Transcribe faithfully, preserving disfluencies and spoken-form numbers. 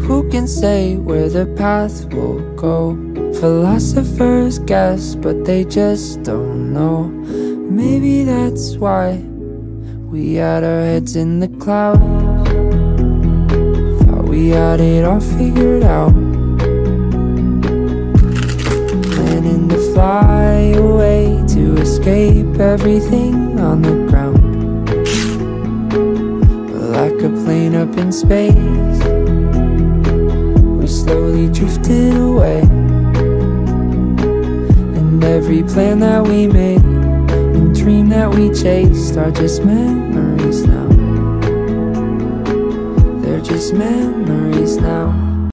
Who can say where the path will go? Philosophers guess, but they just don't know. Maybe that's why we had our heads in the clouds. Thought we had it all figured out, planning to fly away to escape everything on the ground. But like a plane up in space, we slowly drifted away. And every plan that we made and dream that we chased are just memories now. They're just memories now.